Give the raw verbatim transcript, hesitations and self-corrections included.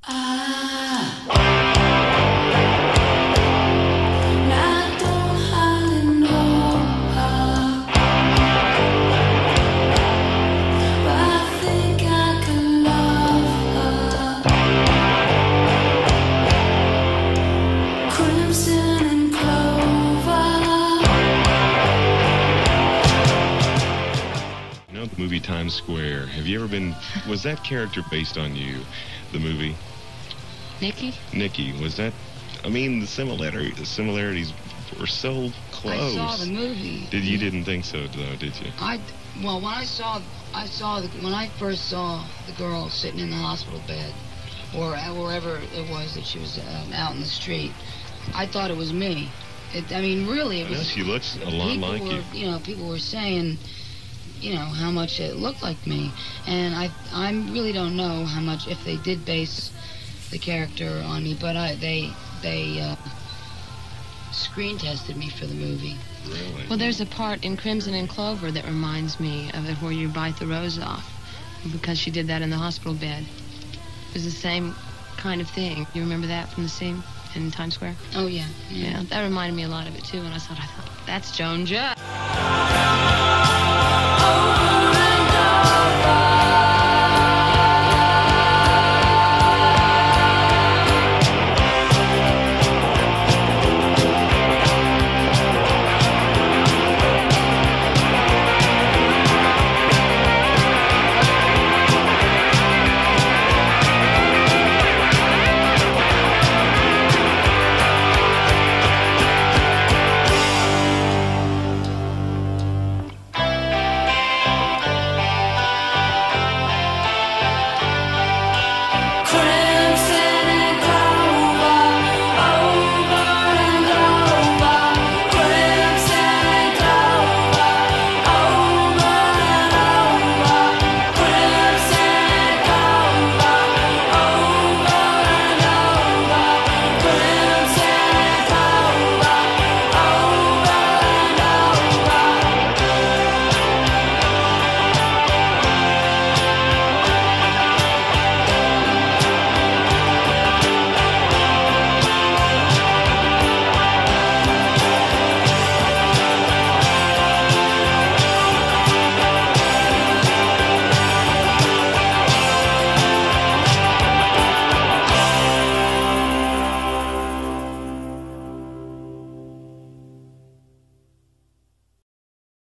Movie Times Square. Have you ever been, was that character based on you, the movie? Nikki? Nikki, was that, I mean, the similarity, the similarities were so close. I saw the movie. Did you didn't think so, though, did you? I, well, when I saw, I saw, the, when I first saw the girl sitting in the hospital bed, or wherever it was that she was um, out in the street, I thought it was me. It, I mean, really, it was. I know, she looks a lot like were, you. You know, people were saying, you know, how much it looked like me. And I I really don't know how much, if they did base the character on me, but I they they uh, screen tested me for the movie. Really? Well, there's a part in Crimson and Clover that reminds me of it where you bite the rose off, because she did that in the hospital bed. It was the same kind of thing. You remember that from the scene in Times Square? Oh, yeah. Yeah, Yeah, that reminded me a lot of it, too, and I thought, I thought, that's Joan Jett.